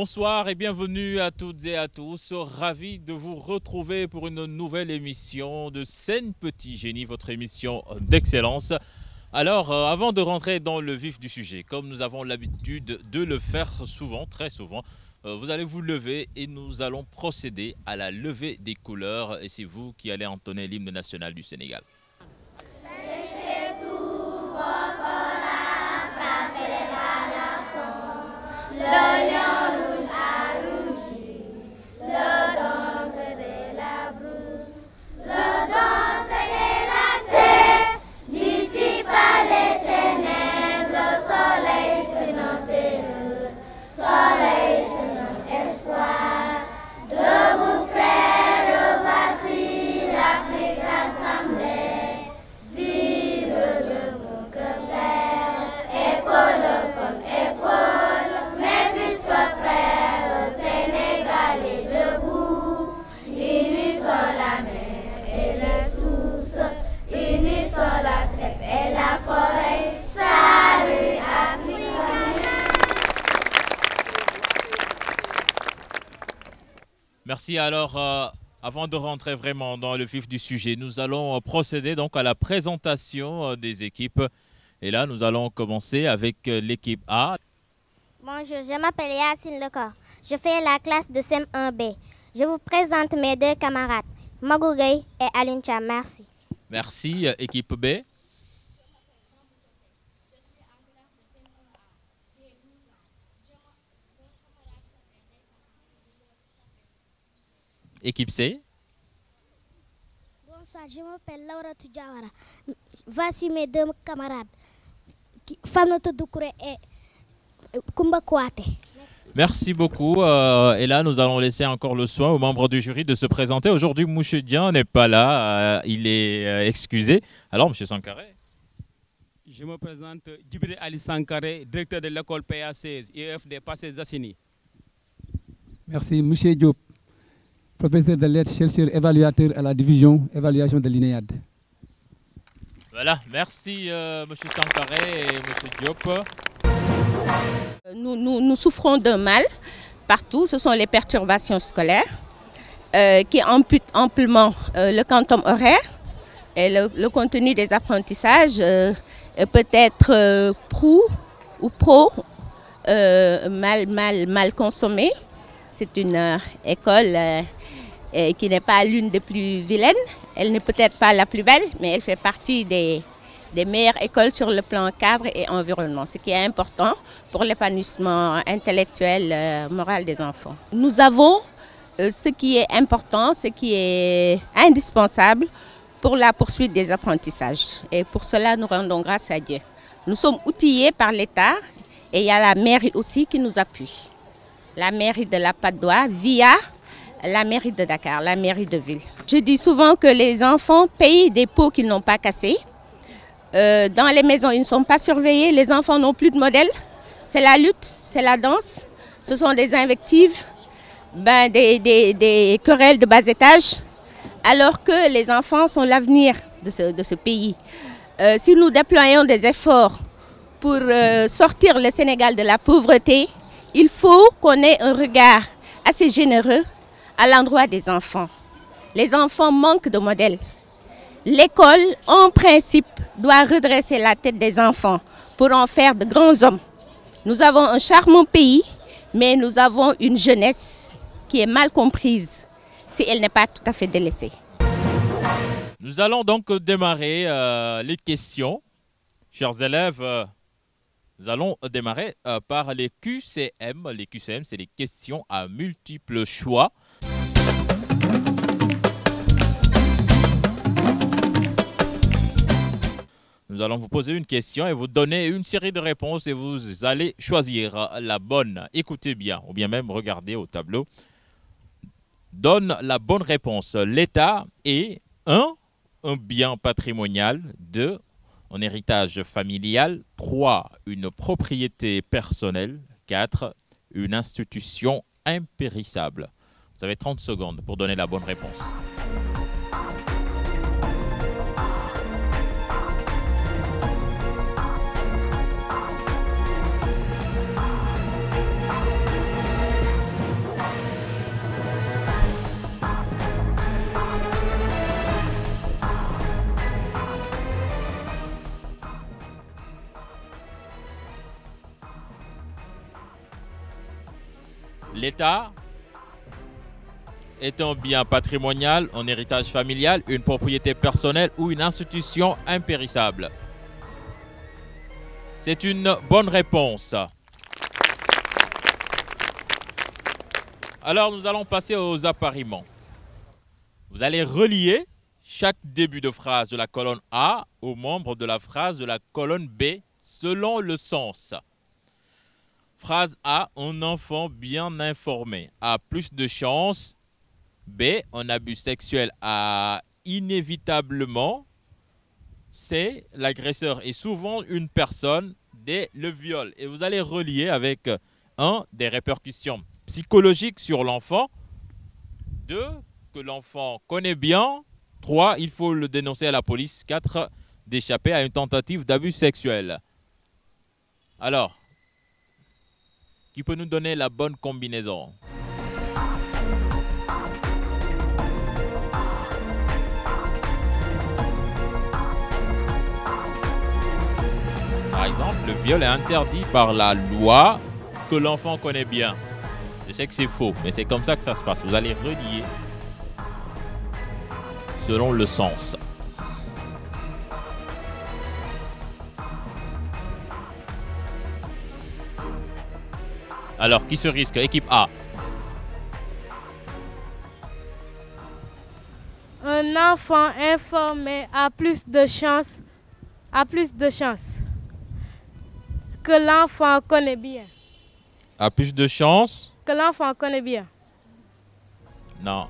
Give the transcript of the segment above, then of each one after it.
Bonsoir et bienvenue à toutes et à tous. Ravi de vous retrouver pour une nouvelle émission de Sen Petit Génie, votre émission d'excellence. Alors, avant de rentrer dans le vif du sujet, comme nous avons l'habitude de le faire souvent, très souvent, vous allez vous lever et nous allons procéder à la levée des couleurs. Et c'est vous qui allez entonner l'hymne national du Sénégal. Merci. Alors, avant de rentrer vraiment dans le vif du sujet, nous allons procéder donc à la présentation des équipes. Et là, nous allons commencer avec l'équipe A. Bonjour, je m'appelle Yacine Lecor. Je fais la classe de CM1B. Je vous présente mes deux camarades, Magou Gueye et Aluncha. Merci. Merci. Équipe B. Équipe C. Bonsoir, je m'appelle Laura Tudjawara. Voici mes deux camarades, Fanoto Doukouré et Kumba Kouate. Merci beaucoup. Et là, nous allons laisser encore le soin aux membres du jury de se présenter. Aujourd'hui, Mouchedian n'est pas là. Il est excusé. Alors, M. Sankaré. Je me présente Djibril Ali Sankaré, directeur de l'école PA16, IEF des Passés Zassini. Merci, M. Diop, professeur de lettres, chercheur évaluateur à la division évaluation de l'INEAD. Voilà, merci M. Sankaré et M. Diop. Nous souffrons d'un mal partout, ce sont les perturbations scolaires qui amputent amplement le quantum horaire et le contenu des apprentissages peut être mal consommé. C'est une école qui n'est pas l'une des plus vilaines, elle n'est peut-être pas la plus belle, mais elle fait partie des meilleures écoles sur le plan cadre et environnement, ce qui est important pour l'épanouissement intellectuel, moral des enfants. Nous avons ce qui est important, ce qui est indispensable pour la poursuite des apprentissages. Et pour cela, nous rendons grâce à Dieu. Nous sommes outillés par l'État et il y a la mairie aussi qui nous appuie. La mairie de la Patte d'Oie via la mairie de Dakar, la mairie de ville. Je dis souvent que les enfants payent des pots qu'ils n'ont pas cassés. Dans les maisons, ils ne sont pas surveillés, les enfants n'ont plus de modèle. C'est la lutte, c'est la danse, ce sont des invectives, des querelles de bas étage, alors que les enfants sont l'avenir de ce pays. Si nous déployons des efforts pour sortir le Sénégal de la pauvreté, il faut qu'on ait un regard assez généreux à l'endroit des enfants. Les enfants manquent de modèles. L'école, en principe, doit redresser la tête des enfants pour en faire de grands hommes. Nous avons un charmant pays, mais nous avons une jeunesse qui est mal comprise si elle n'est pas tout à fait délaissée. Nous allons donc démarrer les questions. Chers élèves, nous allons démarrer par les QCM. Les QCM, c'est les questions à multiples choix. Nous allons vous poser une question et vous donner une série de réponses et vous allez choisir la bonne. Écoutez bien, ou bien même regardez au tableau. Donne la bonne réponse. L'État est 1. Un bien patrimonial. 2. Un héritage familial. 3. Une propriété personnelle. 4. Une institution impérissable. Vous avez 30 secondes pour donner la bonne réponse. L'État est un bien patrimonial, un héritage familial, une propriété personnelle ou une institution impérissable. C'est une bonne réponse. Alors, nous allons passer aux appariements. Vous allez relier chaque début de phrase de la colonne A aux membres de la phrase de la colonne B selon le sens. Phrase A, un enfant bien informé a plus de chances. B, un abus sexuel a inévitablement. C, l'agresseur est souvent une personne. D, le viol. Et vous allez relier avec 1, des répercussions psychologiques sur l'enfant. 2, que l'enfant connaît bien. 3, il faut le dénoncer à la police. 4, d'échapper à une tentative d'abus sexuel. Alors, qui peut nous donner la bonne combinaison? Par exemple, le viol est interdit par la loi que l'enfant connaît bien. Je sais que c'est faux, mais c'est comme ça que ça se passe. Vous allez relier selon le sens. Alors, qui se risque? Équipe A. Un enfant informé a plus de chances que l'enfant connaît bien. A plus de chance? Que l'enfant connaît bien. Non.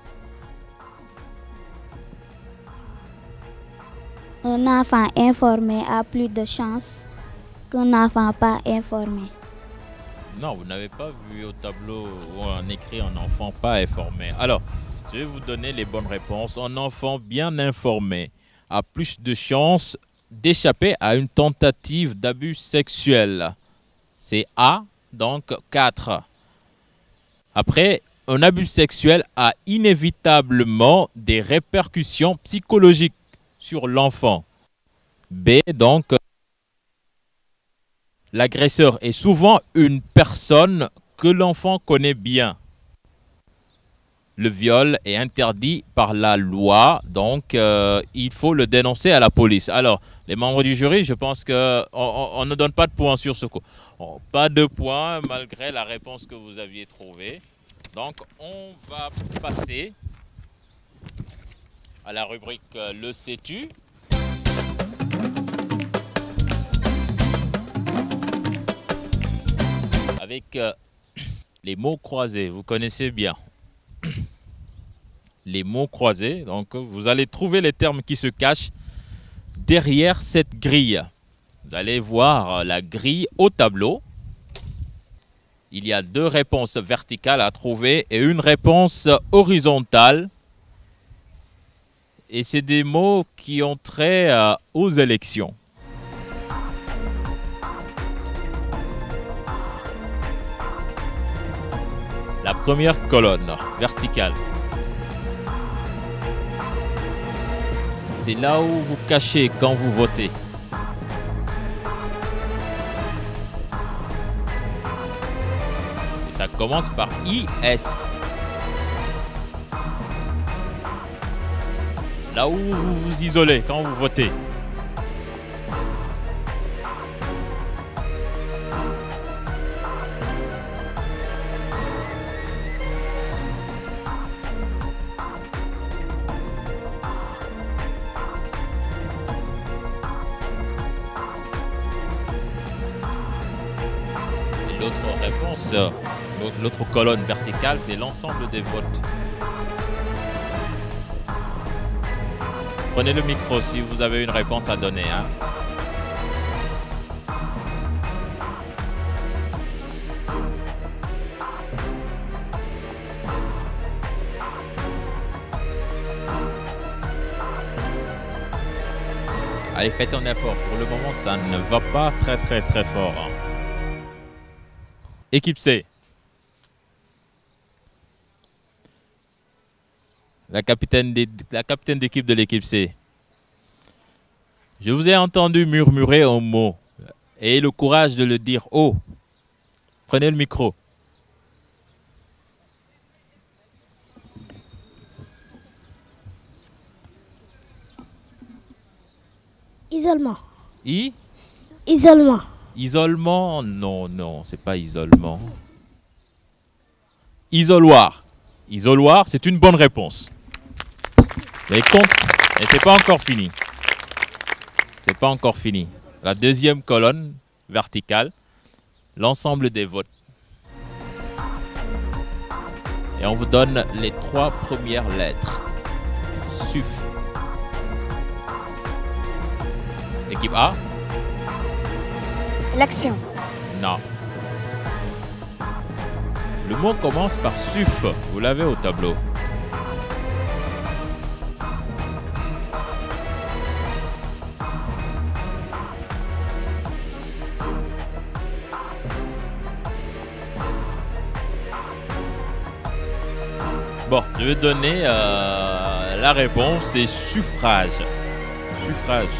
Un enfant informé a plus de chances qu'un enfant pas informé. Non, vous n'avez pas vu au tableau où on écrit un enfant pas informé. Alors, je vais vous donner les bonnes réponses. Un enfant bien informé a plus de chances d'échapper à une tentative d'abus sexuel. C'est A, donc 4. Après, un abus sexuel a inévitablement des répercussions psychologiques sur l'enfant. B, donc, l'agresseur est souvent une personne que l'enfant connaît bien. Le viol est interdit par la loi, donc il faut le dénoncer à la police. Alors, les membres du jury, je pense qu'on ne donne pas de points sur ce coup. Oh, pas de points malgré la réponse que vous aviez trouvée. Donc, on va passer à la rubrique Le sais-tu ? Avec les mots croisés, vous connaissez bien. Les mots croisés, donc vous allez trouver les termes qui se cachent derrière cette grille. Vous allez voir la grille au tableau. Il y a 2 réponses verticales à trouver et une réponse horizontale. Et c'est des mots qui ont trait aux élections. La première colonne verticale. C'est là où vous cachez quand vous votez. Et ça commence par IS. Là où vous vous isolez quand vous votez. L'autre réponse, l'autre colonne verticale, c'est l'ensemble des votes. Prenez le micro si vous avez une réponse à donner. Hein. Allez, faites un effort. Pour le moment, ça ne va pas très fort. Hein. Équipe C. La capitaine d'équipe de l'équipe C. Je vous ai entendu murmurer un mot. Ayez le courage de le dire haut. Prenez le micro. Isolement. Isolement, Isolement. non, c'est pas isolement. Isoloir. Isoloir, c'est une bonne réponse. Mais c'est pas encore fini. C'est pas encore fini. La deuxième colonne verticale, l'ensemble des votes. Et on vous donne les 3 premières lettres. SUF. Équipe A? Élection. Non. Le mot commence par SUF. Vous l'avez au tableau. Bon, je vais donner la réponse, c'est suffrage. Suffrage.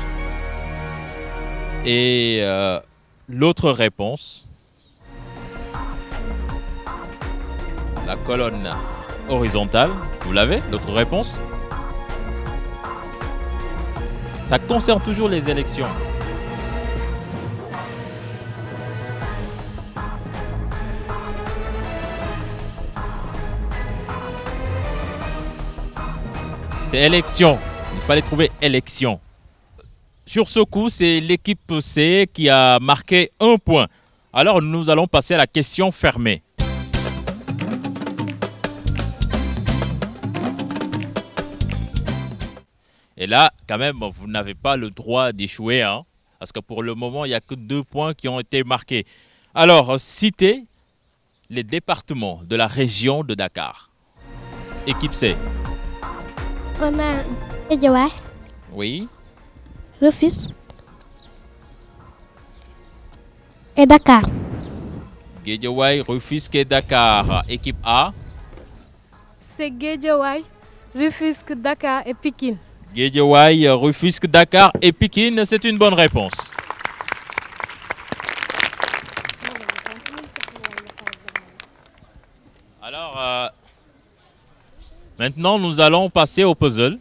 Et l'autre réponse, la colonne horizontale, vous l'avez, l'autre réponse? Ça concerne toujours les élections. C'est élection. Il fallait trouver élection. Sur ce coup, c'est l'équipe C qui a marqué 1 point. Alors, nous allons passer à la question fermée. Et là, quand même, vous n'avez pas le droit d'échouer, hein, parce que pour le moment, il n'y a que 2 points qui ont été marqués. Alors, citez les départements de la région de Dakar. Équipe C. On a Guédiawaye, Oui. Rufisque et Dakar. Guédiawaye, Rufisque et Dakar. Équipe A. C'est Guédiawaye, Rufisque, Dakar et Pikine. Guédiawaye, Rufisque, Dakar et Pikine, c'est une bonne réponse. Alors, maintenant, nous allons passer au puzzle.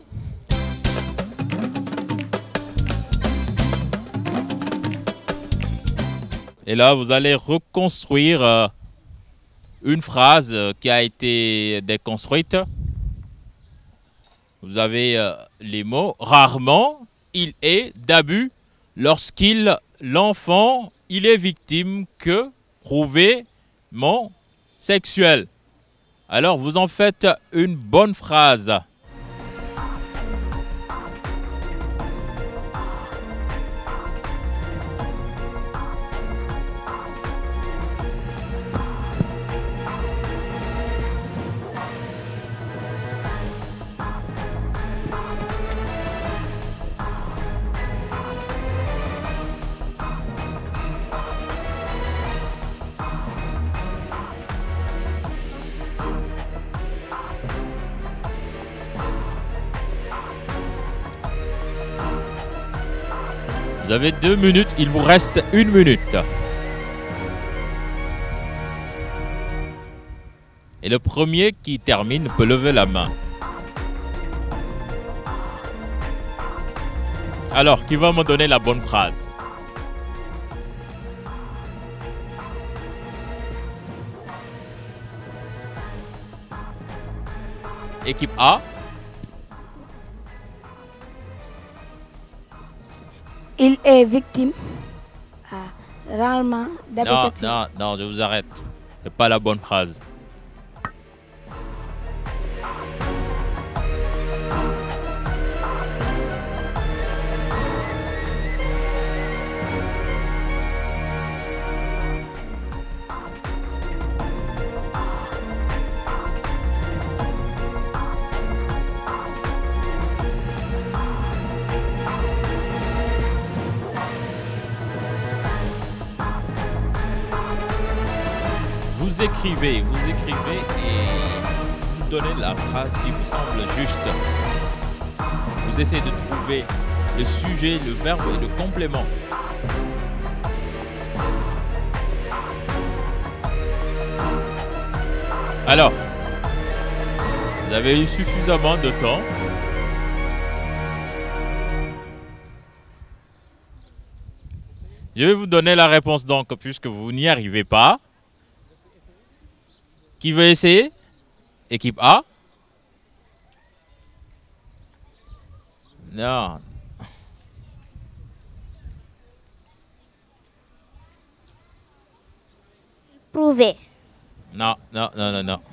Et là, vous allez reconstruire une phrase qui a été déconstruite. Vous avez les mots « Rarement, il est d'abus l'enfant, il est victime que prouvément sexuel ». Alors, vous en faites une bonne phrase. Vous avez 2 minutes, il vous reste 1 minute. Et le premier qui termine peut lever la main. Alors, qui va me donner la bonne phrase? Équipe A. Il est victime rarement d'abus sexuels. Non, je vous arrête. C'est pas la bonne phrase. Vous écrivez et vous donnez la phrase qui vous semble juste. Vous essayez de trouver le sujet, le verbe et le complément. Alors, vous avez eu suffisamment de temps. Je vais vous donner la réponse donc, puisque vous n'y arrivez pas. Qui veut essayer? Équipe A? Non. Prouvé. Non, non, non, non, non.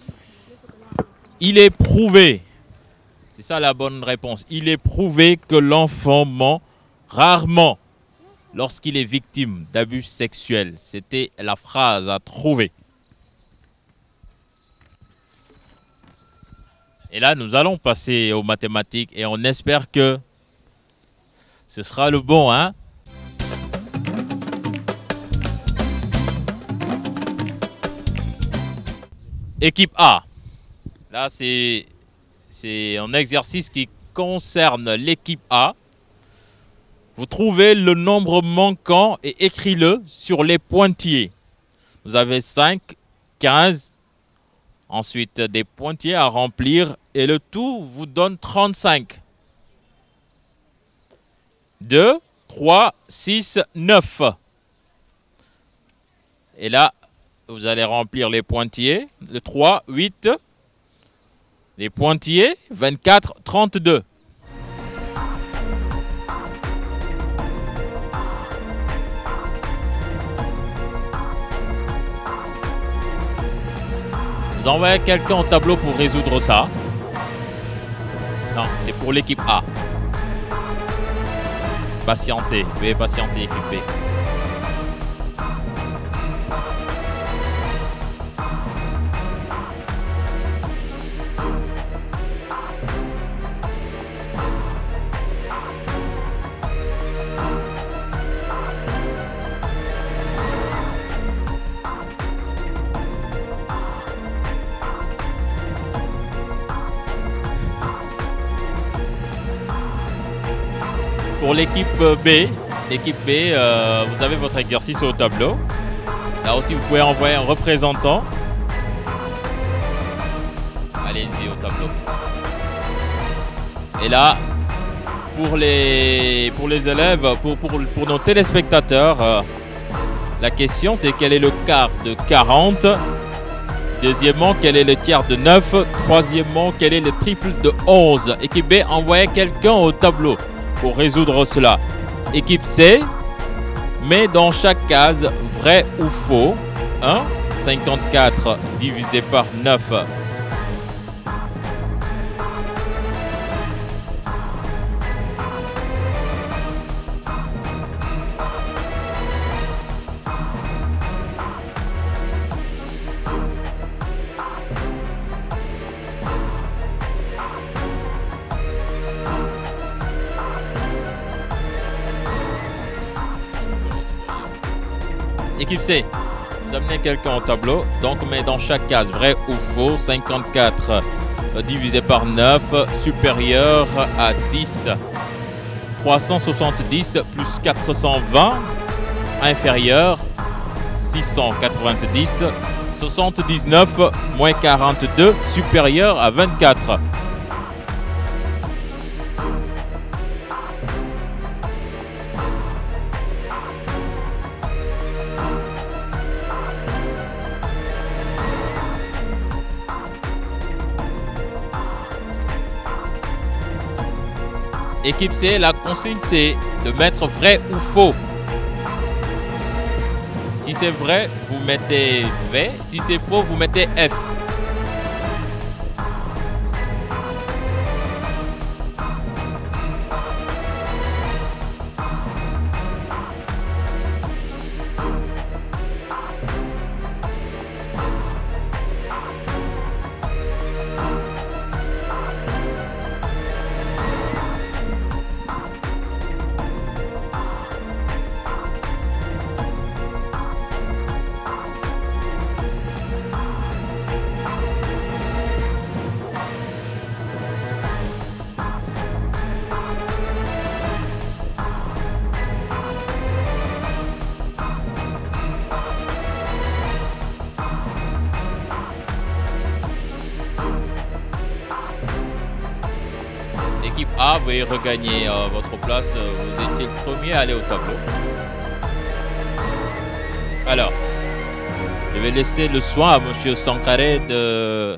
Il est prouvé. C'est ça la bonne réponse. Il est prouvé que l'enfant ment rarement lorsqu'il est victime d'abus sexuels. C'était la phrase à trouver. Et là, nous allons passer aux mathématiques et on espère que ce sera le bon, hein? Équipe A. Là, c'est un exercice qui concerne l'équipe A. Vous trouvez le nombre manquant et écris-le sur les pointillés. Vous avez 5, 15, ensuite des pointillés à remplir et le tout vous donne 35. 2, 3, 6, 9. Et là, vous allez remplir les pointillés. Le 3, 8. Les pointillés, 24, 32. Vous envoyez quelqu'un au tableau pour résoudre ça. Non, c'est pour l'équipe A. Patientez, veuillez patienter, équipe B. Pour l'équipe B, vous avez votre exercice au tableau. Là aussi, vous pouvez envoyer un représentant. Allez-y au tableau. Et là, pour les élèves, pour nos téléspectateurs, la question c'est quel est le quart de 40? Deuxièmement, quel est le tiers de 9? Troisièmement, quel est le triple de 11? Équipe B, envoyez quelqu'un au tableau pour résoudre cela. Équipe C, met dans chaque case vrai ou faux. 1, 54 divisé par 9. Équipe C, vous amenez quelqu'un au tableau, donc mais dans chaque case, vrai ou faux, 54 divisé par 9, supérieur à 10. 370 plus 420, inférieur, 690, 79 moins 42, supérieur à 24. Équipe C, la consigne c'est de mettre vrai ou faux. Si c'est vrai, vous mettez V. Si c'est faux, vous mettez F. Équipe A, veuillez regagner votre place. Vous étiez le premier à aller au tableau. Alors, je vais laisser le soin à M. Sankaré de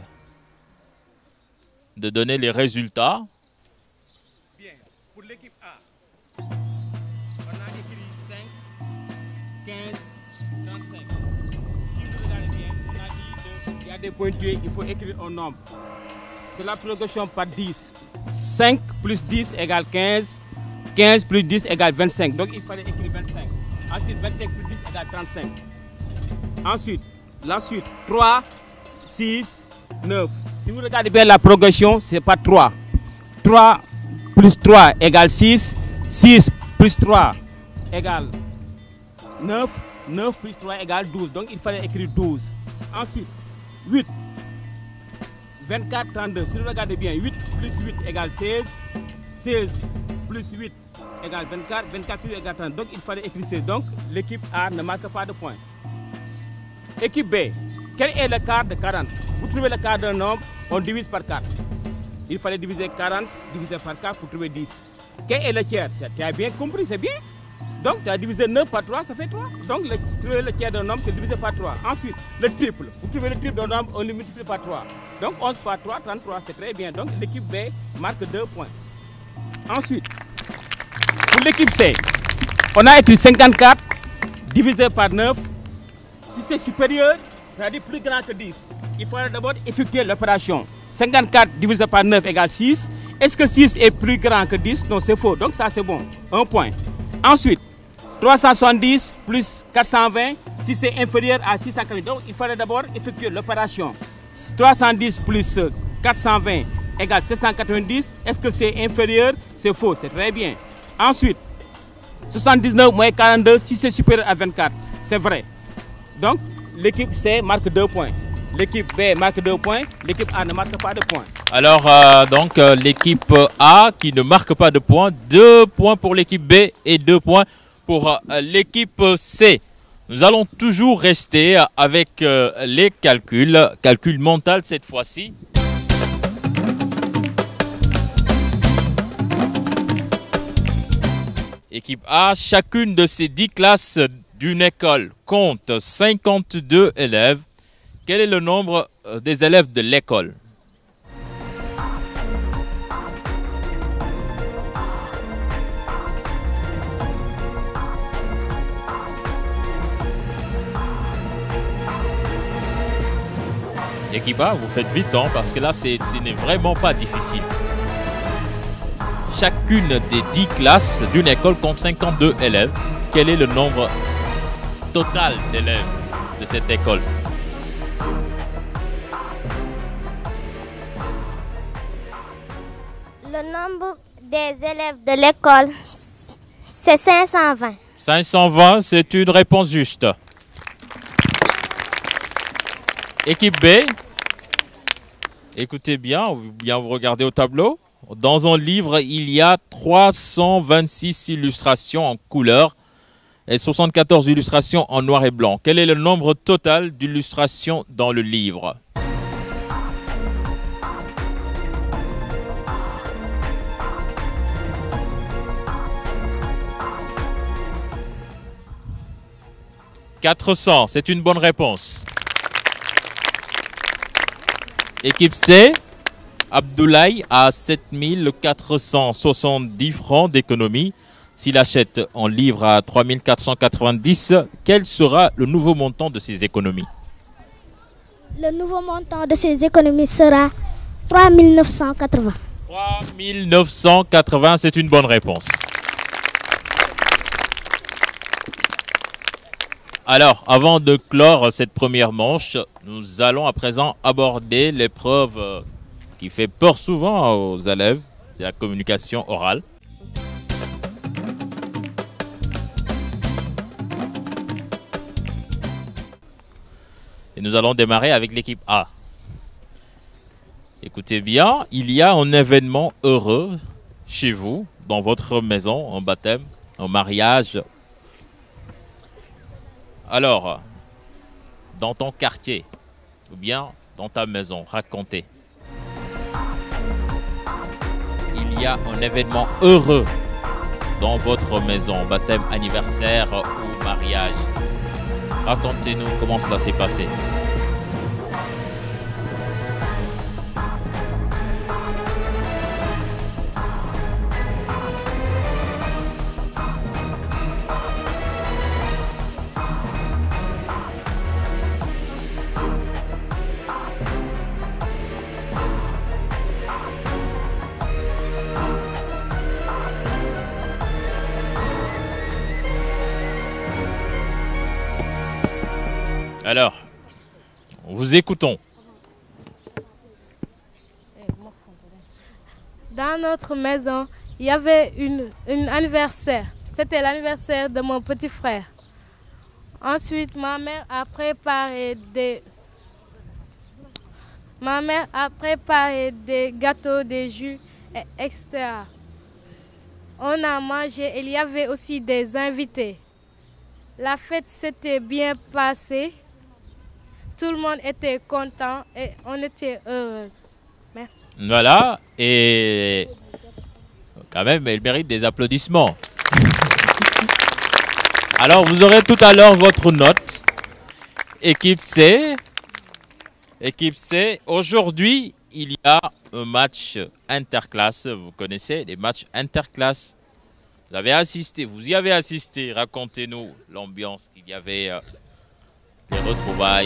donner les résultats. Bien, pour l'équipe A, on a écrit 5, 15, 35. Si vous regardez bien, on a dit qu'il y a des pointillés, il faut écrire un nombre. C'est la progression par 10. 5 plus 10 égale 15. 15 plus 10 égale 25. Donc il fallait écrire 25. Ensuite, 25 plus 10 égale 35. Ensuite, la suite, 3, 6, 9. Si vous regardez bien la progression, c'est pas 3. 3 plus 3 égale 6. 6 plus 3 égale 9. 9 plus 3 égale 12. Donc il fallait écrire 12. Ensuite, 8. 24, 32. Si vous regardez bien, 8 plus 8 égale 16. 16 plus 8 égale 24. 24 plus 8 égale 30. Donc il fallait écrire 16. Donc l'équipe A ne marque pas de points. Équipe B, quel est le quart de 40? Vous trouvez le quart d'un nombre, on divise par 4. Il fallait diviser 40, diviser par 4 pour trouver 10. Quel est le tiers? Tu as bien compris, c'est bien. Donc tu as divisé 9 par 3, ça fait 3. Donc trouver le tiers d'un nombre, c'est divisé par 3. Ensuite, le triple. Vous trouvez le triple d'un nombre, on le multiplie par 3. Donc 11 fois 3, 33, c'est très bien. Donc l'équipe B marque 2 points. Ensuite, pour l'équipe C, on a écrit 54 divisé par 9. Si c'est supérieur, c'est-à-dire plus grand que 10, il faudra d'abord effectuer l'opération. 54 divisé par 9 égale 6. Est-ce que 6 est plus grand que 10? Non, c'est faux. Donc ça, c'est bon. 1 point. Ensuite, 370 plus 420, si c'est inférieur à 680. Donc il faudra d'abord effectuer l'opération. 310 plus 420 égale 790. Est-ce que c'est inférieur? C'est faux. C'est très bien. Ensuite, 79 moins 42, si c'est supérieur à 24. C'est vrai. Donc, l'équipe C marque 2 points. L'équipe B marque 2 points. L'équipe A ne marque pas de points. Alors, l'équipe A qui ne marque pas de points. 2 points pour l'équipe B et 2 points pour l'équipe C. Nous allons toujours rester avec les calculs. Calcul mental cette fois-ci. Équipe A, chacune de ces 10 classes d'une école compte 52 élèves. Quel est le nombre des élèves de l'école? Équipe A, vous faites vite parce que là, ce n'est vraiment pas difficile. Chacune des 10 classes d'une école compte 52 élèves. Quel est le nombre total d'élèves de cette école? Le nombre des élèves de l'école, c'est 520. 520, c'est une réponse juste. Équipe B, écoutez bien, vous regardez au tableau. Dans un livre, il y a 326 illustrations en couleur et 74 illustrations en noir et blanc. Quel est le nombre total d'illustrations dans le livre? « 400, c'est une bonne réponse. Équipe C, Abdoulaye a 7470 francs d'économie. S'il achète un livre à 3490, quel sera le nouveau montant de ses économies? Le nouveau montant de ces économies sera 3980. 3980, c'est une bonne réponse. Alors, avant de clore cette première manche, nous allons à présent aborder l'épreuve qui fait peur souvent aux élèves, c'est la communication orale. Et nous allons démarrer avec l'équipe A. Écoutez bien, il y a un événement heureux chez vous, dans votre maison, un baptême, un mariage. Alors, dans ton quartier, ou bien dans ta maison, racontez. Il y a un événement heureux dans votre maison, baptême, anniversaire ou mariage. Racontez-nous comment cela s'est passé. Alors, vous écoutons. Dans notre maison, il y avait un anniversaire. C'était l'anniversaire de mon petit frère. Ensuite, ma mère a préparé des gâteaux, des jus, etc. On a mangé et il y avait aussi des invités. La fête s'était bien passée. Tout le monde était content et on était heureux. Merci. Voilà, et quand même, elle mérite des applaudissements. Alors, vous aurez tout à l'heure votre note. Équipe C. Équipe C. Aujourd'hui, il y a un match interclasse. Vous connaissez les matchs interclasses. Vous avez assisté, vous y avez assisté. Racontez-nous l'ambiance qu'il y avait, les retrouvailles.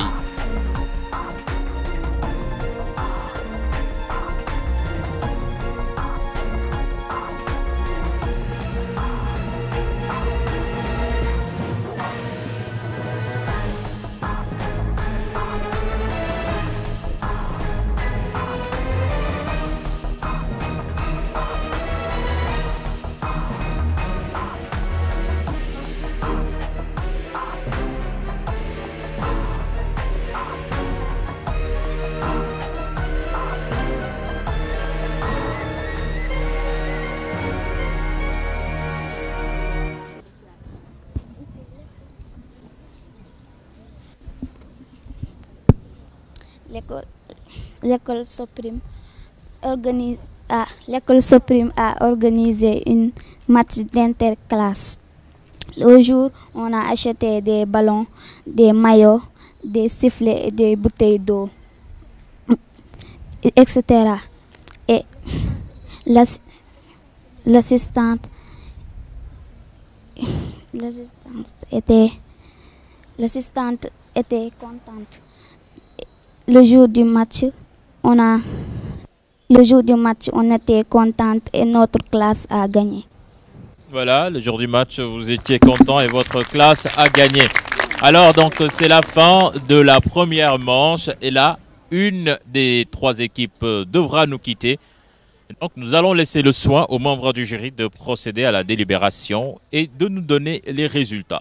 L'école Suprême a organisé une match d'interclasse. Le jour, on a acheté des ballons, des maillots, des sifflets et des bouteilles d'eau, etc. Et l'assistante était contente. Le jour du match, on était contente et notre classe a gagné. Voilà, le jour du match, vous étiez content et votre classe a gagné. Alors, donc, c'est la fin de la première manche. Et là, une des trois équipes devra nous quitter. Et donc, nous allons laisser le soin aux membres du jury de procéder à la délibération et de nous donner les résultats.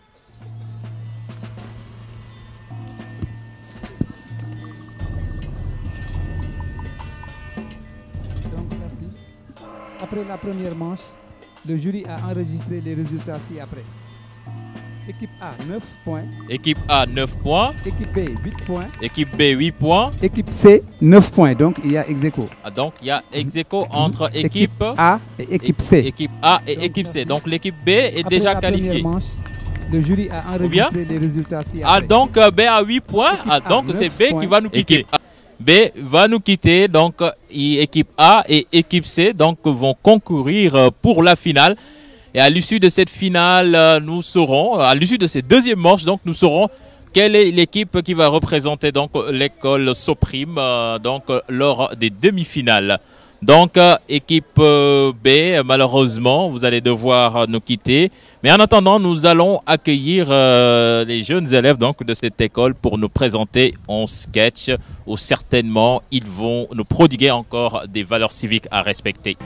Après la première manche, le jury a enregistré les résultats ci-après. Équipe A, 9 points. Équipe A, 9 points. Équipe B, 8 points. Équipe B, 8 points. Équipe C, 9 points. Donc, il y a ex-aequo. Donc, il y a ex-aequo entre équipe A et équipe C. Équipe A et équipe C. Donc, l'équipe B est déjà qualifiée. Manche, le jury a enregistré les résultats ci-après. Donc, B a 8 points. Donc, c'est B qui va nous quitter. B va nous quitter, donc équipe A et équipe C donc, vont concourir pour la finale. Et à l'issue de cette finale, nous saurons, à l'issue de cette deuxième manche, donc, nous saurons quelle est l'équipe qui va représenter l'école Suprême lors des demi-finales. Donc, équipe B, malheureusement, vous allez devoir nous quitter. Mais en attendant, nous allons accueillir les jeunes élèves donc, de cette école pour nous présenter un sketch où certainement ils vont nous prodiguer encore des valeurs civiques à respecter.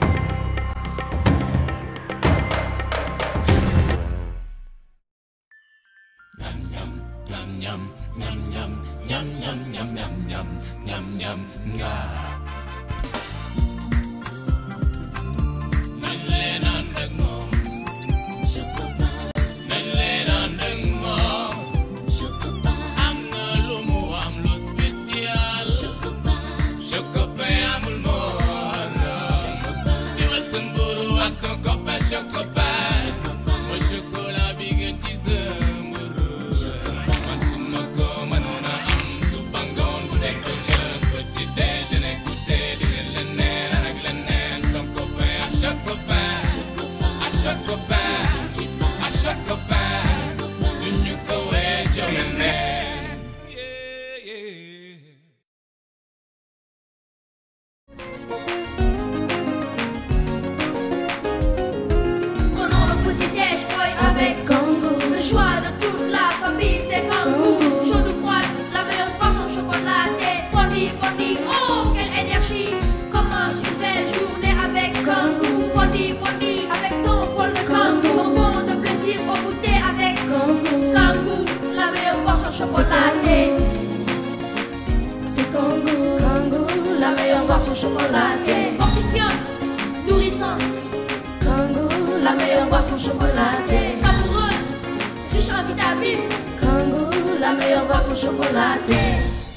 en vitamines. Kangoo, la meilleure boisson chocolatée.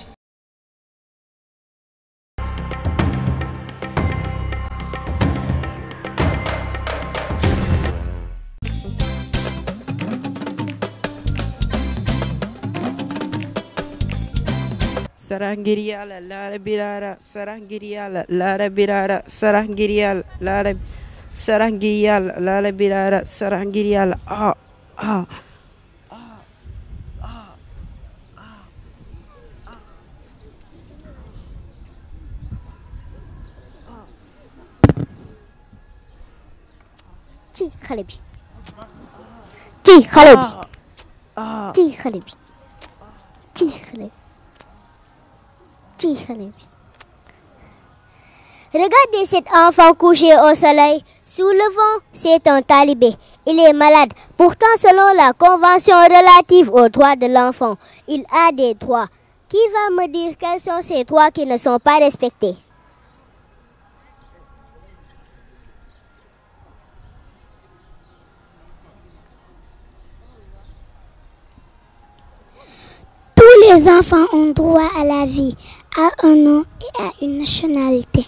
Sarangiriala, Lara Birara, Sarangiriala, Lara Birara, Sarangiriala, Lara Sarangiriala, Lara Birara, Sarangiriala. Ah, ah. Ci xale bi ci xale bi ci xale bi ci xale bi ci xale bi. Regardez cet enfant couché au soleil. Sous le vent, c'est un talibé. Il est malade. Pourtant, selon la Convention relative aux droits de l'enfant, il a des droits. Qui va me dire quels sont ces droits qui ne sont pas respectés? Tous les enfants ont droit à la vie, à un nom et à une nationalité.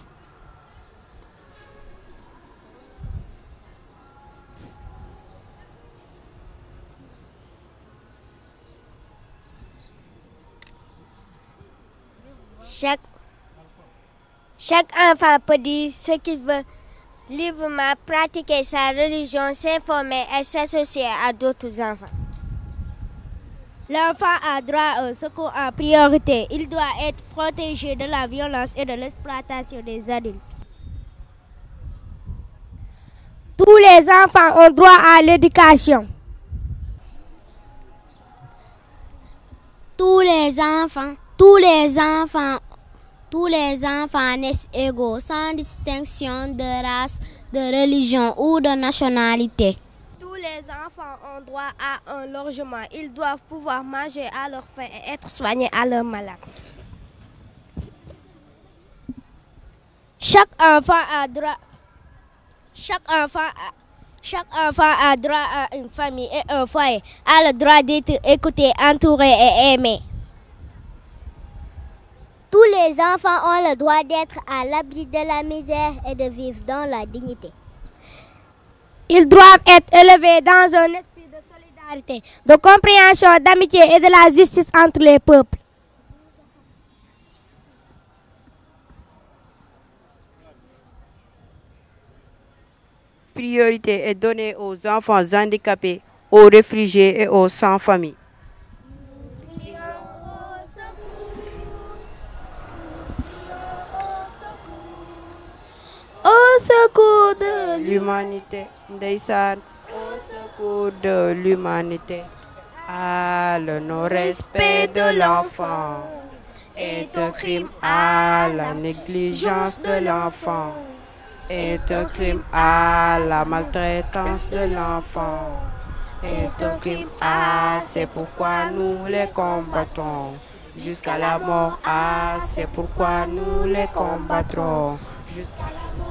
Chaque enfant peut dire ce qu'il veut, librement pratiquer sa religion, s'informer et s'associer à d'autres enfants. L'enfant a droit au secours en priorité. Il doit être protégé de la violence et de l'exploitation des adultes. Tous les enfants ont droit à l'éducation. Tous les enfants naissent égaux, sans distinction de race, de religion ou de nationalité. Tous les enfants ont droit à un logement. Ils doivent pouvoir manger à leur faim et être soignés à leur malade. Chaque enfant a droit à une famille et un foyer, a le droit d'être écouté, entouré et aimé. Tous les enfants ont le droit d'être à l'abri de la misère et de vivre dans la dignité. Ils doivent être élevés dans un esprit de solidarité, de compréhension, d'amitié et de la justice entre les peuples. Priorité est donnée aux enfants handicapés, aux réfugiés et aux sans-famille. Au secours de l'humanité, ndeysaan, au secours de l'humanité. Ah, le non-respect de l'enfant est un crime. À la négligence de l'enfant est un crime. À la maltraitance de l'enfant est un crime. Ah, c'est pourquoi nous les combattons jusqu'à la mort. Ah, c'est pourquoi nous les combattrons jusqu'à la mort.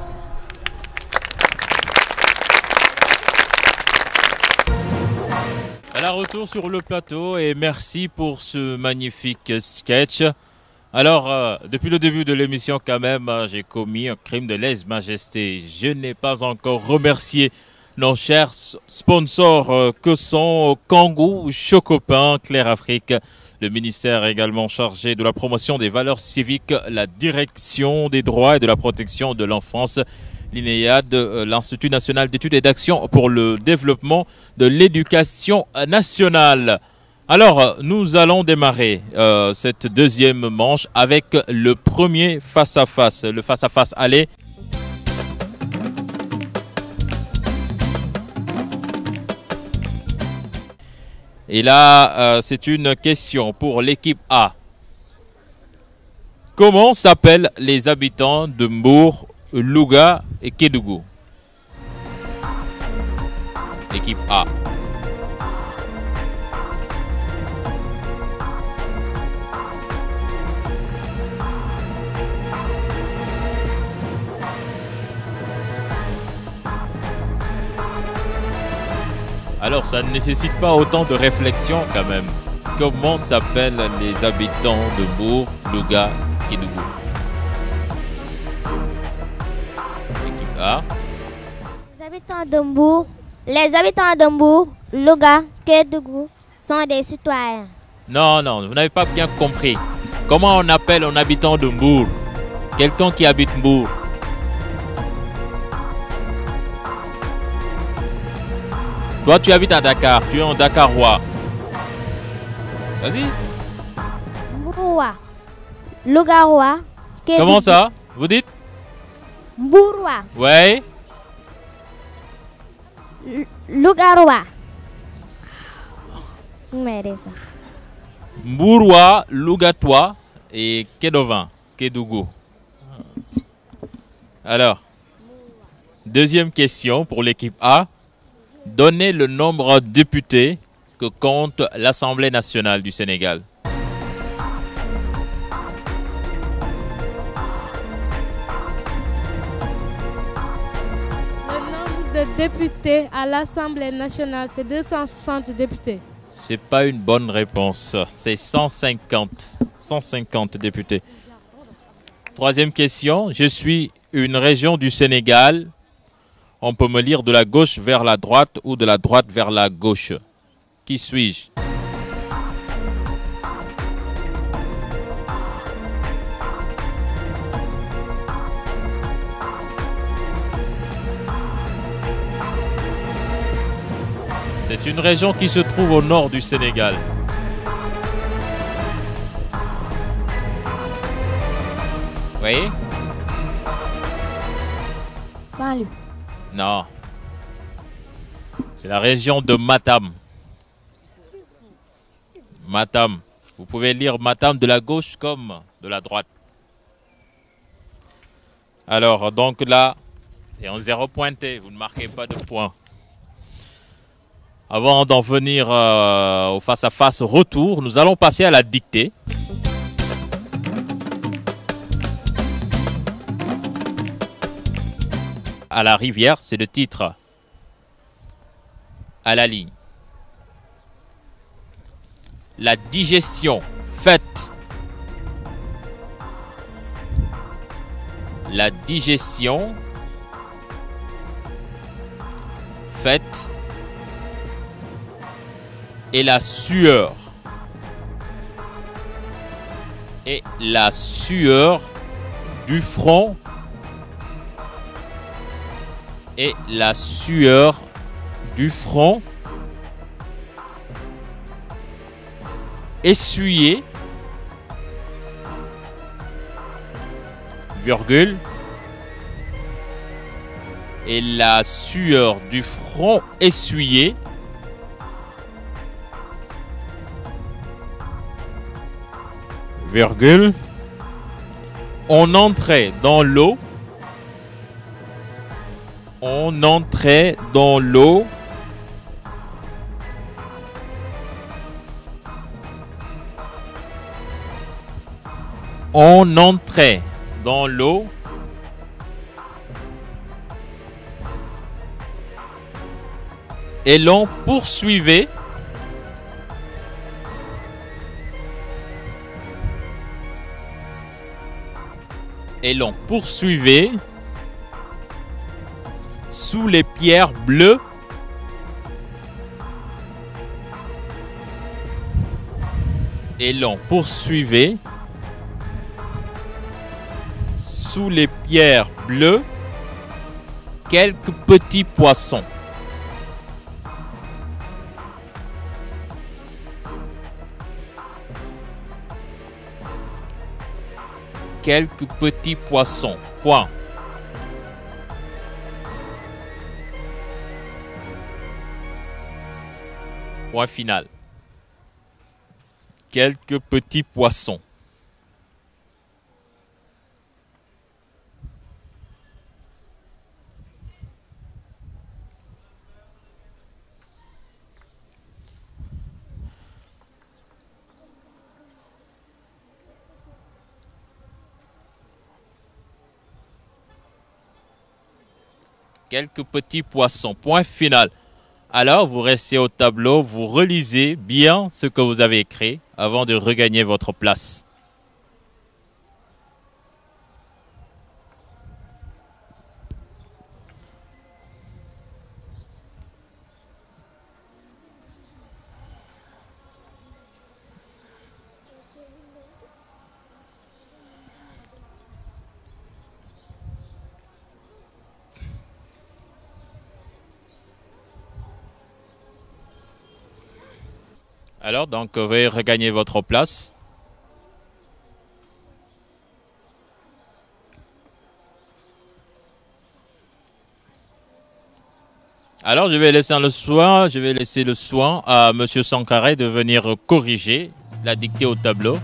Alors, retour sur le plateau et merci pour ce magnifique sketch. Alors, depuis le début de l'émission quand même, j'ai commis un crime de lèse-majesté. Je n'ai pas encore remercié nos chers sponsors que sont Kangoo, Chocopin, Claire Afrique, le ministère également chargé de la promotion des valeurs civiques, la direction des droits et de la protection de l'enfance, l'INEAD, l'Institut national d'études et d'action pour le développement de l'éducation nationale. Alors, nous allons démarrer cette deuxième manche avec le premier face-à-face. Le face-à-face, allez. Et là, c'est une question pour l'équipe A. Comment s'appellent les habitants de Mbour, Louga et Kédougou? L'équipe A. Alors, ça ne nécessite pas autant de réflexion quand même. Comment s'appellent les habitants de Mbour, Louga, Kédougou? Équipe A. Les habitants de Mbour, Louga, Kédougou sont des citoyens. Non, non, vous n'avez pas bien compris. Comment on appelle un habitant de Mbour? Quelqu'un qui habite Mbour. Toi, tu habites à Dakar, tu es un Dakarois. Vas-y. Mbourois, Lougarois, Kédougou. Comment ça? Vous dites? Mbourois, Ouais. Lougarois. Mereza. Mbourois, Lougatois et Kédovin, Kédougou. Alors, deuxième question pour l'équipe A. Donnez le nombre de députés que compte l'Assemblée nationale du Sénégal. Le nombre de députés à l'Assemblée nationale, c'est 260 députés. C'est pas une bonne réponse. C'est 150 députés. Troisième question. Je suis une région du Sénégal. On peut me lire de la gauche vers la droite ou de la droite vers la gauche. Qui suis-je? C'est une région qui se trouve au nord du Sénégal. Oui? Salut. Non. C'est la région de Matam. Matam. Vous pouvez lire Matam de la gauche comme de la droite. Alors, donc là, c'est un 0 pointé. Vous ne marquez pas de points. Avant d'en venir au face-à-face retour, nous allons passer à la dictée. À la rivière, c'est le titre. À la ligne. La digestion faite. La digestion faite. Et la sueur. Et la sueur du front. Et la sueur du front. Essuyée. Virgule. Et la sueur du front essuyée. Virgule. On entrait dans l'eau. On entrait dans l'eau. On entrait dans l'eau. Et l'on poursuivait. Et l'on poursuivait sous les pierres bleues et l'on poursuivait sous les pierres bleues quelques petits poissons. Quelques petits poissons. Point. Point final. Quelques petits poissons. Quelques petits poissons. Point final. Alors, vous restez au tableau, vous relisez bien ce que vous avez écrit avant de regagner votre place. Alors, donc, vous veuillez regagner votre place. Alors, je vais laisser le soin à M. Sankaré de venir corriger la dictée au tableau.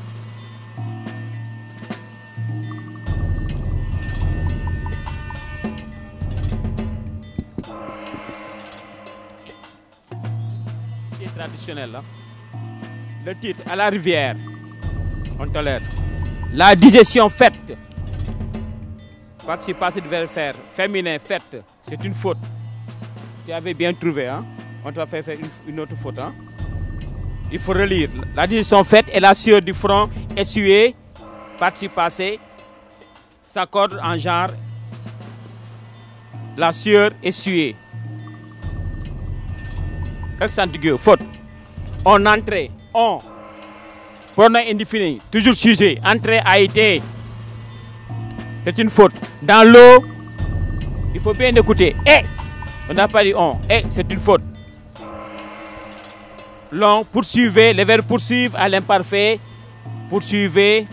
Traditionnel, hein? Le titre à la rivière, on tolère. La digestion faite, participe passé de verbe faire, féminin faite, c'est une faute. Tu avais bien trouvé, hein? On va faire une autre faute, hein? Il faut relire. La digestion faite et la sueur du front essuyée, participe passé, s'accorde en genre la sueur essuyée. Accent aigu, faute. On entrait, on. Pronom indéfini, toujours sujet. Entrée a été. C'est une faute. Dans l'eau, il faut bien écouter. Et, on n'a pas dit on. Et, c'est une faute. L'on, poursuivez, les verbes poursuivre à l'imparfait. Poursuivez.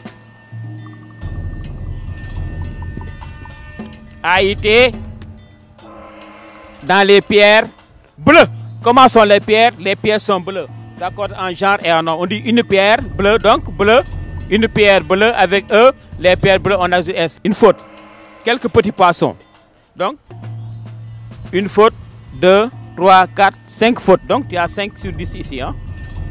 A été. Dans les pierres bleues. Comment sont les pierres? Les pierres sont bleues. Ça accorde en genre et en nom. On dit une pierre bleue, donc bleu. Une pierre bleue avec E. Les pierres bleues, on ajoute S. Une faute. Quelques petits poissons. Donc, une faute, 2, 3, 4, 5 fautes. Donc, tu as 5 sur 10 ici. Hein?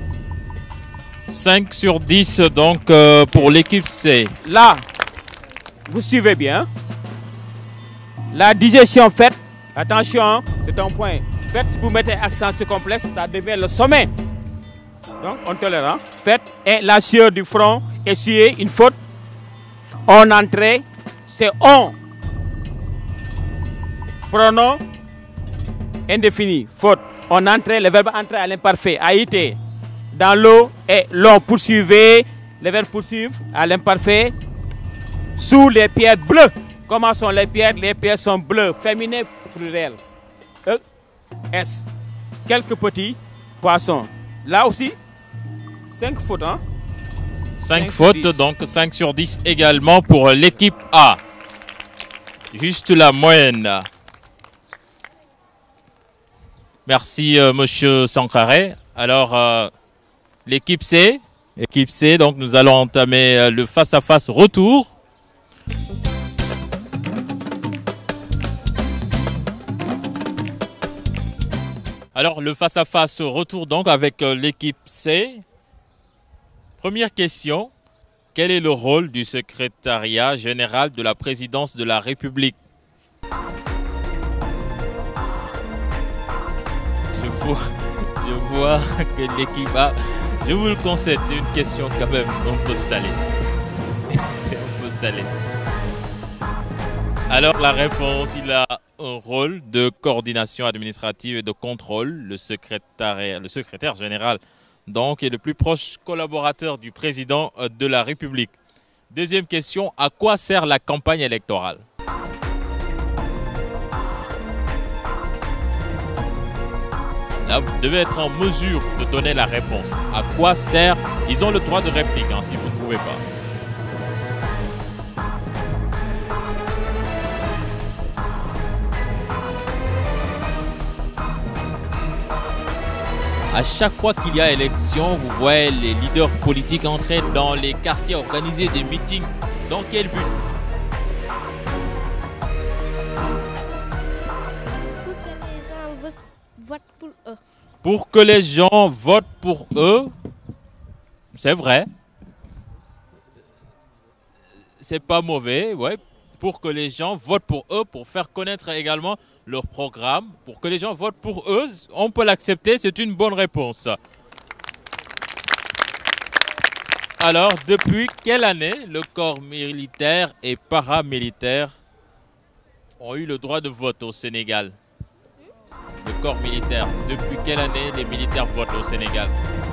5 sur 10, donc, pour l'équipe C. Là, vous suivez bien. La digestion faite. Attention, c'est un point. Faites, si vous mettez accent sur complexe, ça devient le sommet. Donc, on tolère. Hein? Faites, et la sueur du front, essuyer, une faute. On entrait, c'est on. Pronom indéfini, faute. On entrait, le verbe entrer à l'imparfait, a été. Dans l'eau, et l'on poursuivait, le verbe poursuivre à l'imparfait. Sous les pierres bleues. Comment sont les pierres? Les pierres sont bleues, féminin pluriel. E, S. Quelques petits poissons. Là aussi, 5 fautes. Hein? 5 fautes, donc 5 sur 10 également pour l'équipe A. Juste la moyenne. Merci, monsieur Sankaré. Alors, l'équipe C. L'équipe C, donc nous allons entamer le face-à-face retour. Alors, le face-à-face retour donc avec l'équipe C. Première question. Quel est le rôle du secrétariat général de la présidence de la République? Je vois que l'équipe A, je vous le concède, c'est une question quand même un peu salée. C'est un peu salé. Alors la réponse, il a un rôle de coordination administrative et de contrôle. Le secrétaire général donc est le plus proche collaborateur du président de la République. Deuxième question, à quoi sert la campagne électorale? Là, vous devez être en mesure de donner la réponse. À quoi sert? Ils ont le droit de réplique hein, si vous ne pouvez pas. À chaque fois qu'il y a élection, vous voyez les leaders politiques entrer dans les quartiers, organiser des meetings. Dans quel but? Pour que les gens votent pour eux. C'est vrai. C'est pas mauvais, ouais. pour que les gens votent pour eux, pour faire connaître également leur programme, pour que les gens votent pour eux. On peut l'accepter, c'est une bonne réponse. Alors, depuis quelle année le corps militaire et paramilitaire ont eu le droit de vote au Sénégal? Le corps militaire, depuis quelle année les militaires votent au Sénégal?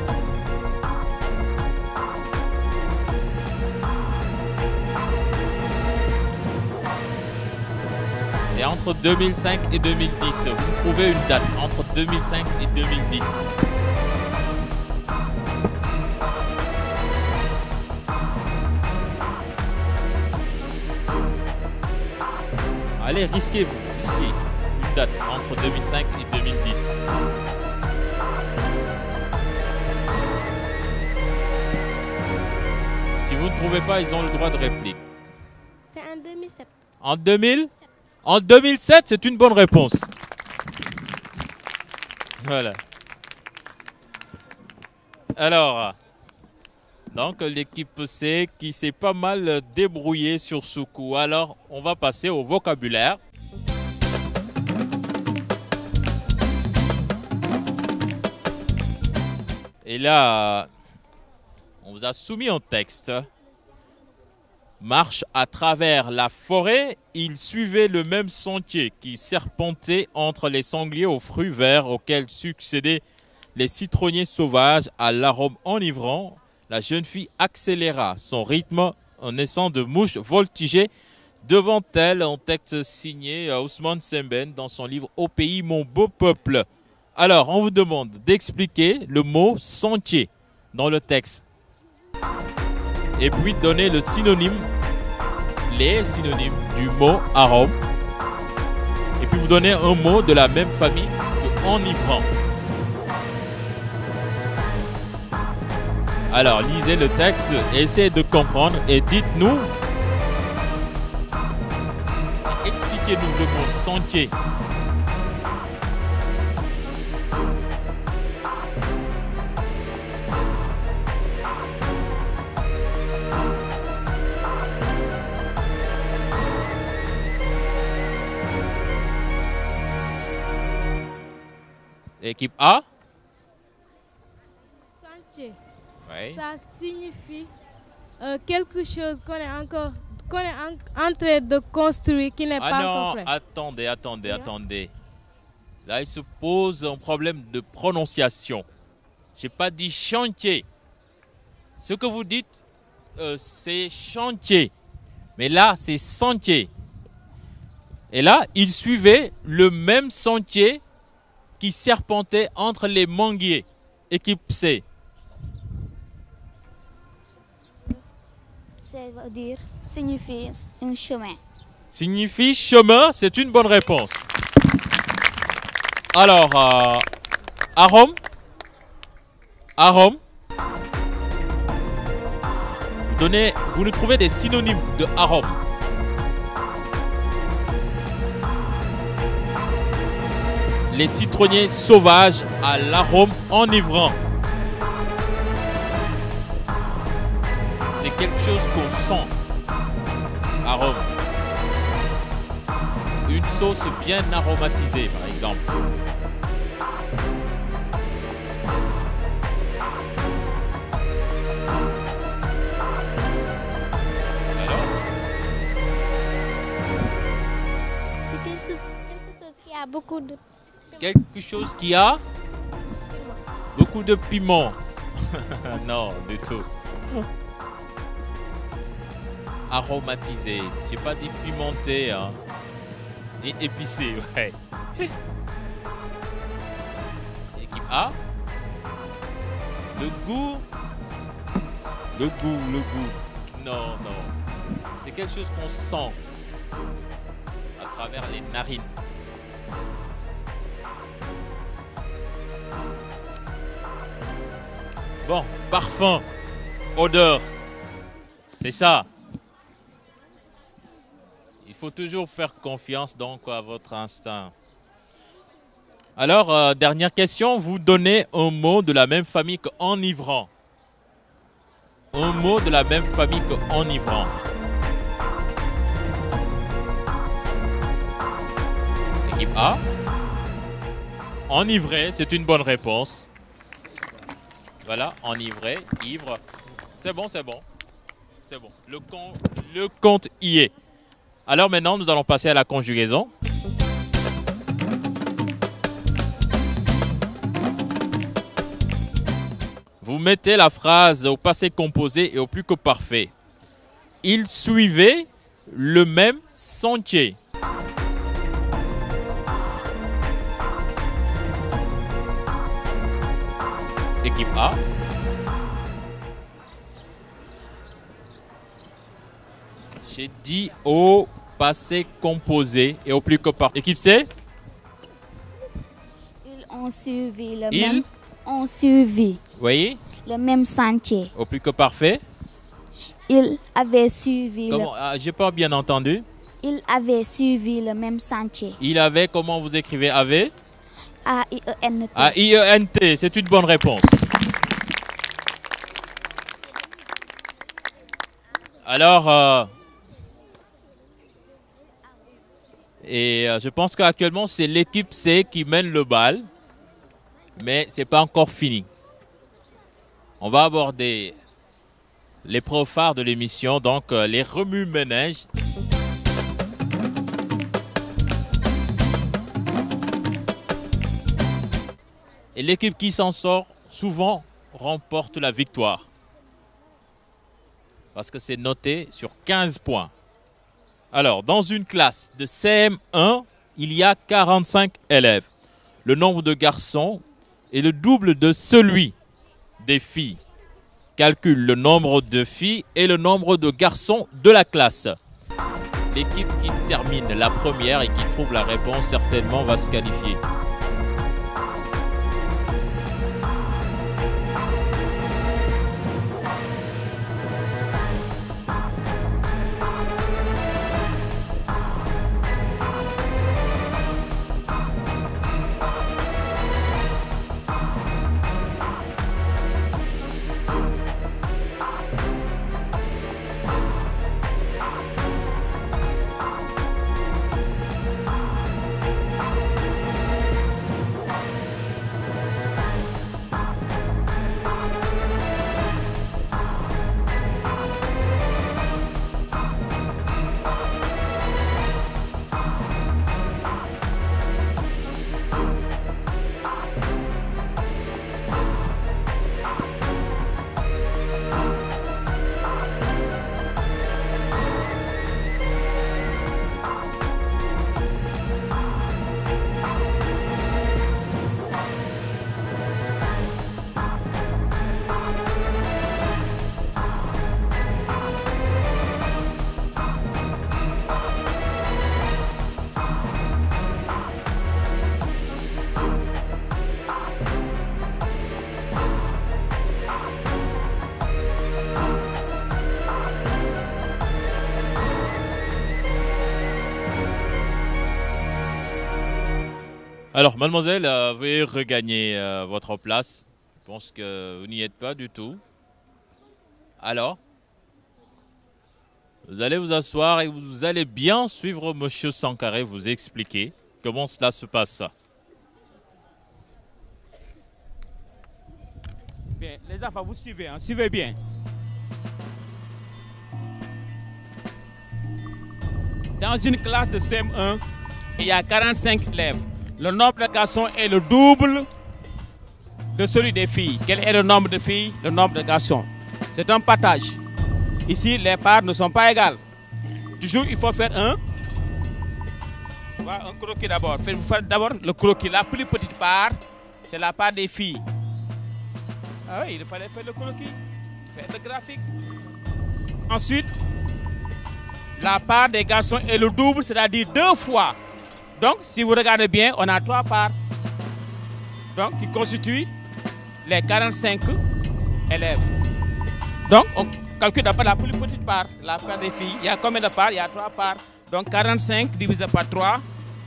C'est entre 2005 et 2010. Vous trouvez une date entre 2005 et 2010. Allez, risquez-vous, risquez une date entre 2005 et 2010. Si vous ne trouvez pas, ils ont le droit de réplique. C'est en 2007. En 2000? En 2007, c'est une bonne réponse. Voilà. Alors, donc l'équipe C qui s'est pas mal débrouillée sur ce coup. Alors, on va passer au vocabulaire. Et là, on vous a soumis un texte. Marche à travers la forêt, il suivait le même sentier qui serpentait entre les sangliers aux fruits verts auxquels succédaient les citronniers sauvages à l'arôme enivrant. La jeune fille accéléra son rythme en naissant de mouches voltiger devant elle. Un texte signé Ousmane Sembène dans son livre « Au pays, mon beau peuple ». Alors, on vous demande d'expliquer le mot « sentier » dans le texte. Et puis donner le synonyme, les synonymes du mot « arôme ». Et puis vous donnez un mot de la même famille que « enivrant ». Alors, lisez le texte, essayez de comprendre et dites-nous, expliquez-nous le mot « sentier ». Équipe A. Sentier. Oui. Ça signifie quelque chose qu'on est en train de construire, qui n'est pas encore prêt. Attendez. Là, il se pose un problème de prononciation. Je n'ai pas dit chantier. Ce que vous dites, c'est chantier. Mais là, c'est sentier. Et là, il suivait le même sentier qui serpentait entre les manguiers. Équipe C. Ça veut dire, signifie un chemin. Signifie chemin, c'est une bonne réponse. Alors, arôme. Arôme. Vous nous trouvez des synonymes de arôme. Les citronniers sauvages à l'arôme enivrant. C'est quelque chose qu'on sent. Arôme. Une sauce bien aromatisée, par exemple. Alors? C'est quelque chose qui a beaucoup de... Quelque chose qui a beaucoup de piment. Non, du tout. Aromatisé. J'ai pas dit pimenté, hein. Et épicé, ouais. Équipe A. Le goût. Non. C'est quelque chose qu'on sent à travers les narines. Bon, parfum, odeur, c'est ça. Il faut toujours faire confiance donc à votre instinct. Alors, dernière question, vous donnez un mot de la même famille que enivrant. Un mot de la même famille que enivrant. Équipe A. Enivré, c'est une bonne réponse. Voilà, enivré, ivre. C'est bon, c'est bon. C'est bon. Le compte y est. Alors maintenant, nous allons passer à la conjugaison. Vous mettez la phrase au passé composé et au plus que parfait. Il suivait le même sentier. Équipe A. J'ai dit au passé composé et au plus que parfait. Équipe C. Ils ont suivi Oui. le même sentier. Au plus que parfait. Ils avaient suivi j'ai pas bien entendu. Ils avaient suivi le même sentier. Il avait, comment vous écrivez avait? A-I-E-N-T. A-I-E-N-T, c'est une bonne réponse. Alors, je pense qu'actuellement, c'est l'équipe C qui mène le bal. Mais ce n'est pas encore fini. On va aborder l'épreuve phare de l'émission, donc les remue-ménages. Et l'équipe qui s'en sort souvent remporte la victoire. Parce que c'est noté sur 15 points. Alors, dans une classe de CM1, il y a 45 élèves. Le nombre de garçons est le double de celui des filles. Calcule le nombre de filles et le nombre de garçons de la classe. L'équipe qui termine la première et qui trouve la réponse certainement va se qualifier. Alors, mademoiselle, vous veuillez regagner votre place. Je pense que vous n'y êtes pas du tout. Alors, vous allez vous asseoir et vous allez bien suivre Monsieur Sankaré vous expliquer comment cela se passe. Bien, les enfants, vous suivez, hein, suivez bien. Dans une classe de CM1, il y a 45 élèves. Le nombre de garçons est le double de celui des filles. Quel est le nombre de filles? Le nombre de garçons. C'est un partage. Ici, les parts ne sont pas égales. Toujours, il faut faire un croquis d'abord. Vous faites d'abord le croquis. La plus petite part, c'est la part des filles. Ah oui, il fallait faire le croquis, faire le graphique. Ensuite, la part des garçons est le double, c'est-à-dire 2 fois. Donc, si vous regardez bien, on a 3 parts. Donc, qui constituent les 45 élèves. Donc, on calcule d'abord la plus petite part, la part des filles. Il y a combien de parts? Il y a 3 parts. Donc, 45 divisé par 3.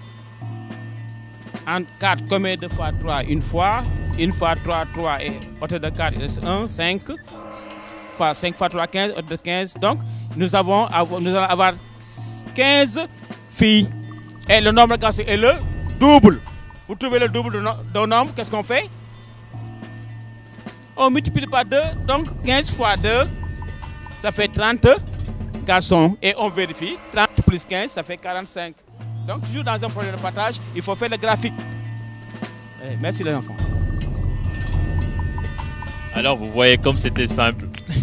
En 4, combien de fois 3? Une fois. 1 fois 3, 3 et autre de 4, il reste 1, 5. 5 fois 3, 15, autre de 15. Donc, nous allons avoir 15 filles. Et le nombre de garçons est le double. Vous trouvez le double d'un nombre, qu'est-ce qu'on fait? On multiplie par 2, donc 15 fois 2, ça fait 30 garçons. Et on vérifie, 30 plus 15, ça fait 45. Donc toujours dans un problème de partage, il faut faire le graphique. Merci les enfants. Alors vous voyez comme c'était simple.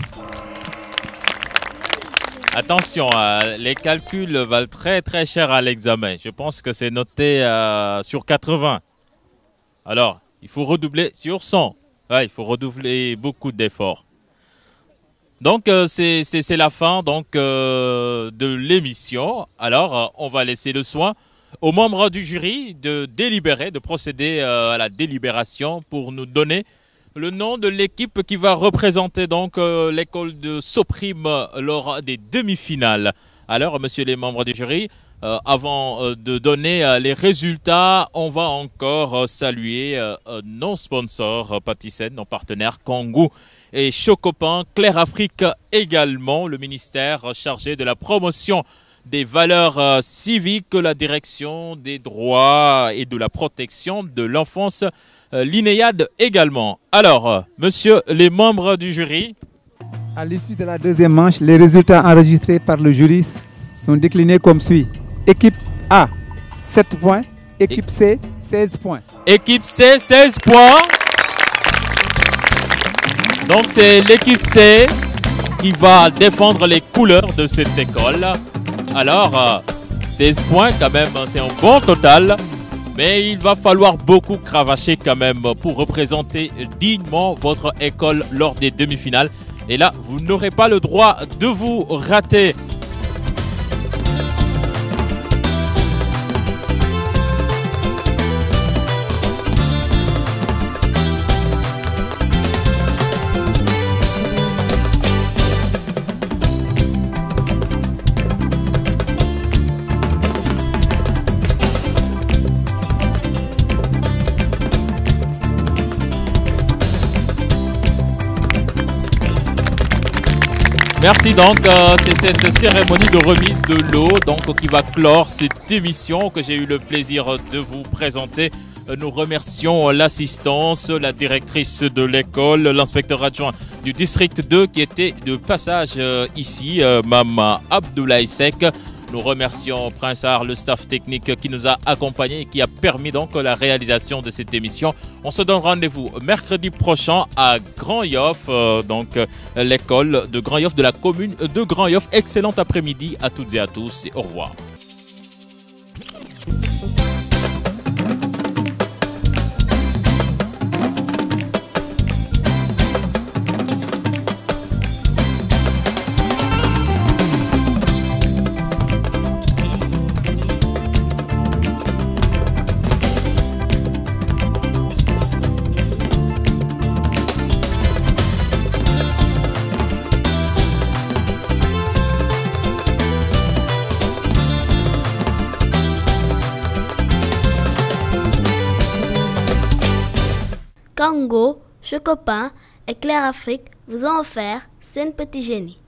Attention, les calculs valent très très cher à l'examen. Je pense que c'est noté sur 80. Alors, il faut redoubler sur 100. Ouais, il faut redoubler beaucoup d'efforts. Donc, c'est la fin donc, de l'émission. Alors, on va laisser le soin aux membres du jury de délibérer, de procéder à la délibération pour nous donner le nom de l'équipe qui va représenter donc l'école de Soprime lors des demi-finales. Alors, messieurs les membres du jury, avant de donner les résultats, on va encore saluer nos sponsors Patisen, nos partenaires Kangoo et Chocopain, Claire Afrique également, le ministère chargé de la promotion des valeurs civiques, la direction des droits et de la protection de l'enfance, l'INEAD également. Alors, monsieur les membres du jury. À l'issue de la deuxième manche, les résultats enregistrés par le jury sont déclinés comme suit. Équipe A, 7 points. Équipe C, 16 points. Équipe C, 16 points. Donc c'est l'équipe C qui va défendre les couleurs de cette école. Alors, 16 points quand même, c'est un bon total. Mais il va falloir beaucoup cravacher quand même pour représenter dignement votre école lors des demi-finales. Et là, vous n'aurez pas le droit de vous rater. Merci donc, c'est cette cérémonie de remise de l'eau donc qui va clore cette émission que j'ai eu le plaisir de vous présenter. Nous remercions l'assistance, la directrice de l'école, l'inspecteur adjoint du district 2 qui était de passage ici, Mme Abdoulaye Sek. Nous remercions Prince Art, le staff technique qui nous a accompagnés et qui a permis donc la réalisation de cette émission. On se donne rendez-vous mercredi prochain à Grand Yoff, donc l'école de Grand Yoff de la commune de Grand Yoff. Excellent après-midi à toutes et à tous et au revoir. Kangoo, Chocopain et Claire Afrique vous ont offert Sen Petit Génie.